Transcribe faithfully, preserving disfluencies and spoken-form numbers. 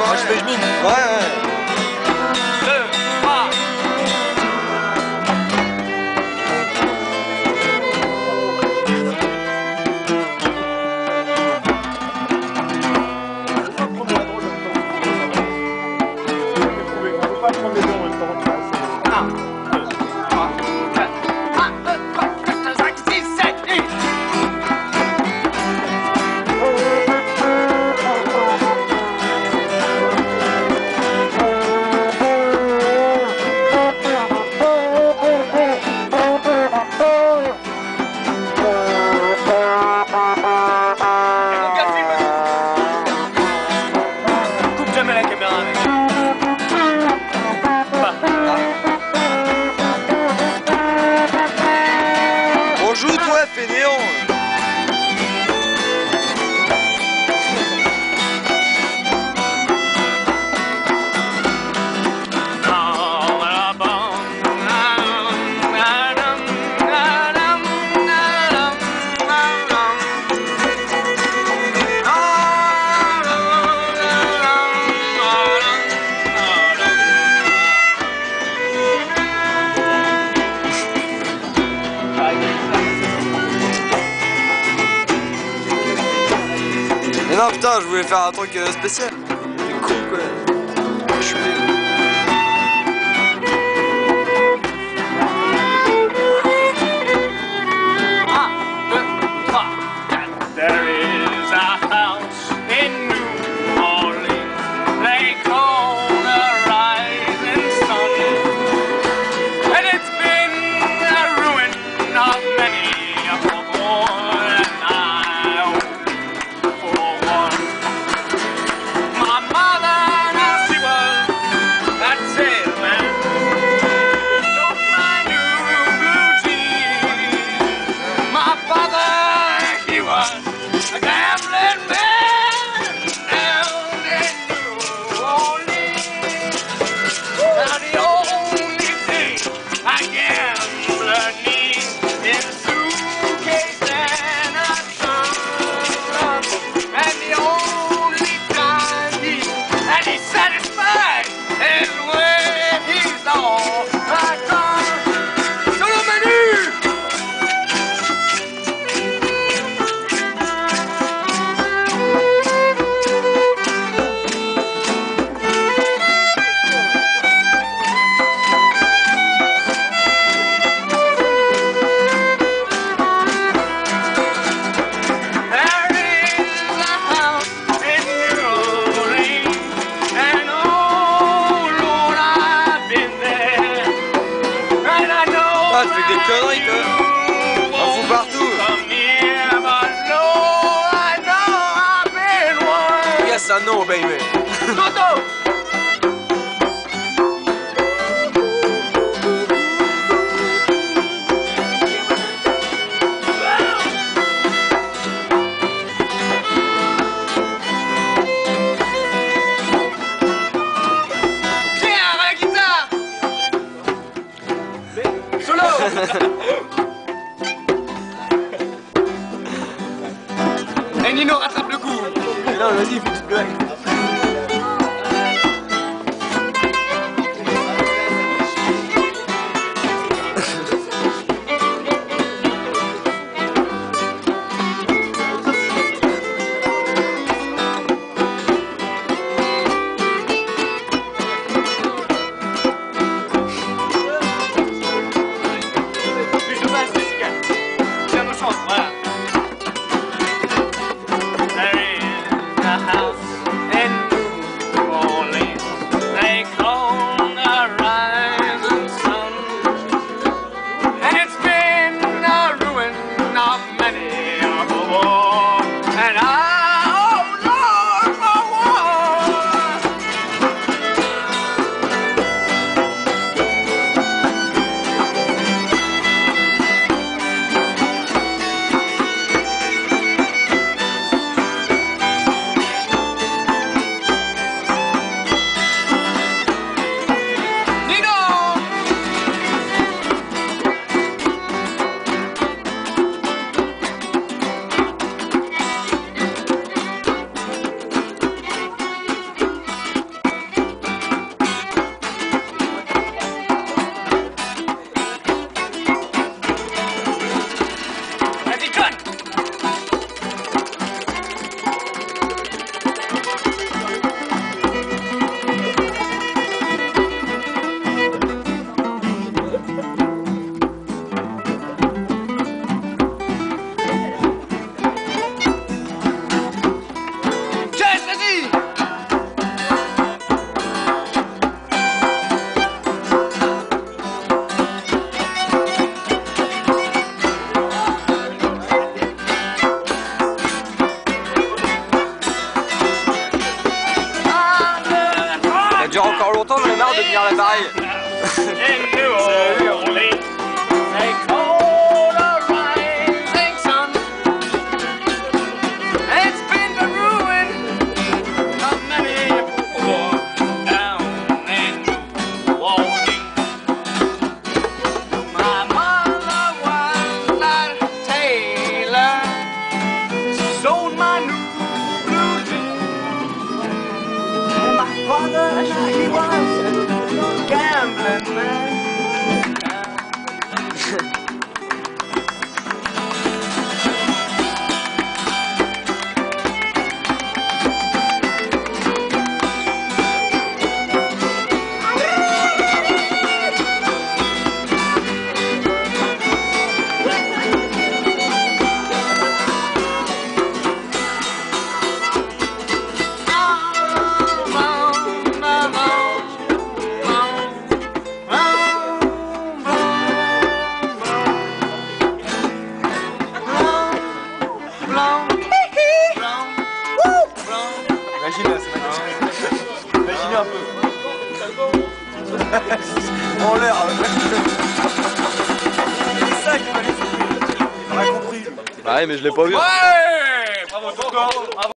Moi, je fais je mine. Ouais, ouais. Bonjour toi, fainéant. Mais non putain, je voulais faire un truc euh, spécial. C'est cool quoi. Je suis There is a house in New Orleans they call the Rising Sun, and it's been a ruin of many a poor boy, and I hope for one. My mother, now she was that salesman, sold my new blue jeans. My father, he was a gambling man down in New Orleans. Now the only thing a gambler needs is a suitcase and a trunk. And the only time he and he's satisfied is when he's all drunk. Solo Manu! Ah, tu fais des conneries toi. On fout partout. Yes, I know, baby. Tiens, la guitare. Solo. Et Nino rattrape le coup. Non, vas-y, fais une petite blague. Tiens, nos chances, voilà. There is a house in de tenir l'appareil. He was gambling man. Imagine, c'est magnifique. Imaginez un peu. En l'air. C'est ça qui m'a laissé. Il m'a compris. Bah ouais, mais je l'ai pas vu. Ouais! Bravo, Tonton!